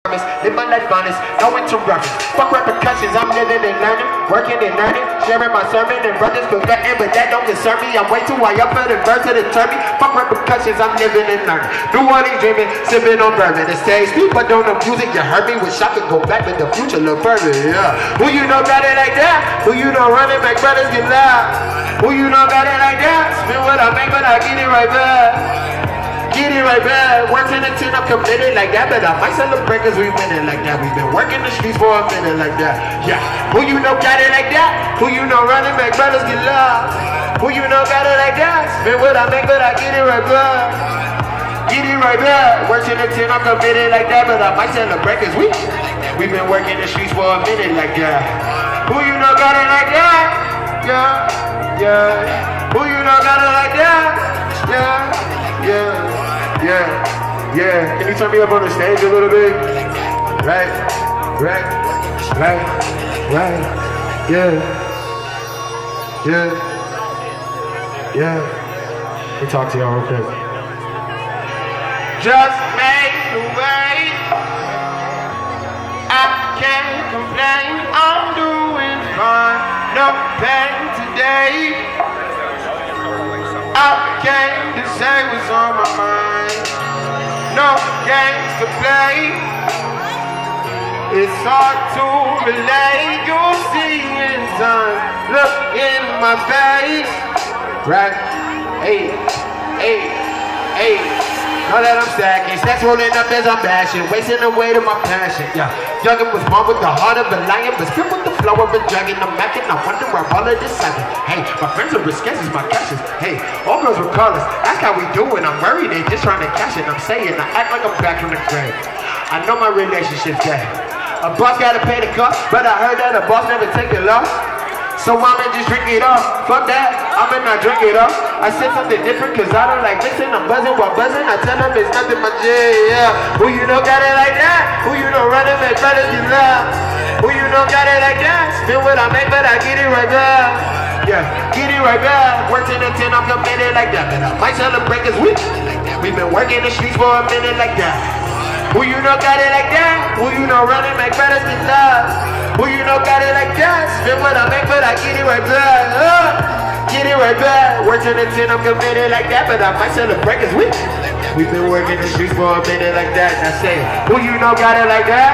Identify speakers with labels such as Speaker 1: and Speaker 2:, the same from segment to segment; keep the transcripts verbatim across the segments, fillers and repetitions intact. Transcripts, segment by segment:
Speaker 1: Live my life honest, no interruptions. Fuck repercussions, I'm living and learning, working and learning, sharing my sermon and brothers forgetting, but that don't concern me. I'm way too high up for the verse to deter me. Fuck repercussions, I'm living and learning. New one ain't dreaming, sipping on bourbon. The stage people don't abuse it, you heard me. Wish I could go back, but the future look perfect, yeah. Who you know got it like that? Who you know running back, brothers get loud? Who you know got it like that? Spend what I make, but I get it right back. Get it right back, work in the ten, I'm committed like that. But I might celebrate cause we winning like that. We've been working the streets for a minute like that. Yeah, who you know got it like that? Who you know running back, brothers get loud? Who you know got it like that? Spend what I make, but I get it right back. Get it right back, work in the ten, I'm committed like that. But I might celebrate cause we We've been working the streets for a minute like that. Who you know got it like that? Yeah, yeah. Who you know got it like that? Yeah, yeah. Yeah, yeah. Can you turn me up on the stage a little bit? Right, right, right, right. Yeah, yeah, yeah. Let me talk to y'all real quick. Just made the way. I can't complain. I'm doing fine. No pain today. I came to say what's on my mind. No games to play. It's hard to relate. You'll see in time. Look in my face. Right? Hey, hey, hey. Now that I'm stacking, stacks rolling up as I'm bashing, wasting away to my passion. Yeah, youngin' was born with the heart of a lion, but spit with the flow of a dragon. I'm macking, I wonder where all of this happened. Hey, my friends are risquettes, my cashes. Hey, all girls were callers. Ask how we doing. I'm worried they just trying to cash it. I'm saying I act like I'm back from the grave. I know my relationship's dead. A boss gotta pay the cost, but I heard that a boss never take a loss. So I'ma just drink it off. Fuck that, I'ma not drink it off. I said something different cause I don't like mixing. I'm buzzing while buzzing. I tell them it's nothing but J, yeah. Who you know got it like that? Who you know running make brothers get loud? Who you know got it like that? Spend what I make but I get it right back. Yeah, get it right back. Worked in the ten, I'm committed like that. But I might celebrate cause we We've been working the streets for a minute like that. Who you know got it like that? Who you know running make brothers get loud? Who you know got it like that? Spend what I make, but I get it right back. Uh, get it right back. Work to the ten, I'm committed like that. But I might celebrate cause we We've been working the streets for a minute like that. I say, who you know got it like that?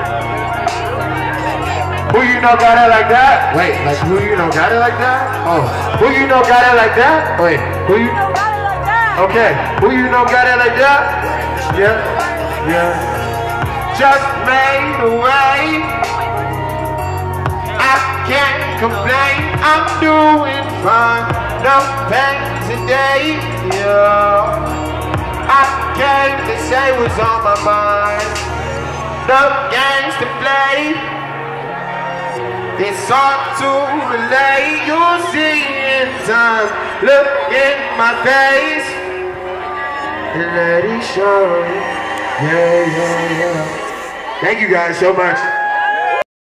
Speaker 1: Who you know got it like that? Wait, like who you know got it like that? Oh, who you know got it like that? Wait, who you know got it like that? Okay, who you know got it like that? Yeah, yeah. Just made a way. I can't complain, I'm doing fine. No pain today, yeah. I came to say what's on my mind. No games to play. It's hard to relate. You'll see in time. Look in my face and let it show. Yeah, yeah, yeah. Thank you guys so much.